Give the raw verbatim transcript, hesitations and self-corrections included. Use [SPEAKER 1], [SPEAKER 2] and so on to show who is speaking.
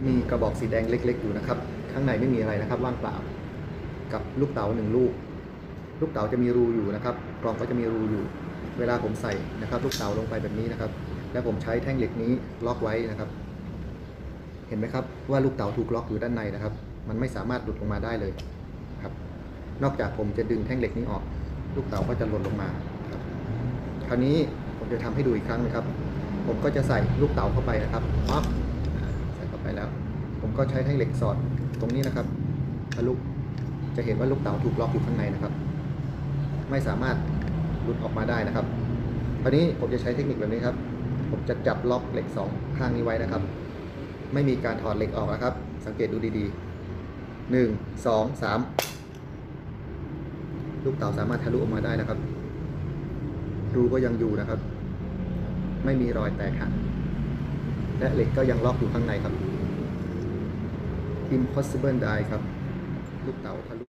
[SPEAKER 1] มีกระบอกสีแดงเล็กๆอยู่นะครับข้างในไม่มีอะไรนะครับว่างเปล่ากับลูกเต๋าหนึ่งลูกลูกเต๋าจะมีรูอยู่นะครับกล่องก็จะมีรูอยู่เวลาผมใส่นะครับลูกเต๋าลงไปแบบนี้นะครับแล้วผมใช้แท่งเหล็กนี้ล็อกไว้นะครับเห็นไหมครับว่าลูกเต๋าถูกล็อกอยู่ด้านในนะครับมันไม่สามารถหลุดลงมาได้เลยครับนอกจากผมจะดึงแท่งเหล็กนี้ออกลูกเต๋าก็จะหล่นลงมาครับคราวนี้ผมจะทำให้ดูอีกครั้งนะครับผมก็จะใส่ลูกเต๋าเข้าไปนะครับปั๊บใส่เข้าไปแล้วผมก็ใช้แท่งเหล็กสอดตรงนี้นะครับทะลุจะเห็นว่าลูกเต๋าถูกล็อกอยู่ข้างในนะครับไม่สามารถหลุดออกมาได้นะครับคราวนี้ผมจะใช้เทคนิคแบบนี้ครับผมจะจับล็อกเหล็กสองข้างนี้ไว้นะครับไม่มีการถอดเหล็กออกนะครับสังเกตดูดีๆหนึ่ง สอง สามลูกเต๋าสามารถทะลุออกมาได้นะครับรูก็ยังอยู่นะครับไม่มีรอยแตกหักและเหล็กก็ยังล็อกอยู่ข้างในครับ impossible die ครับลูกเต๋าทะลุ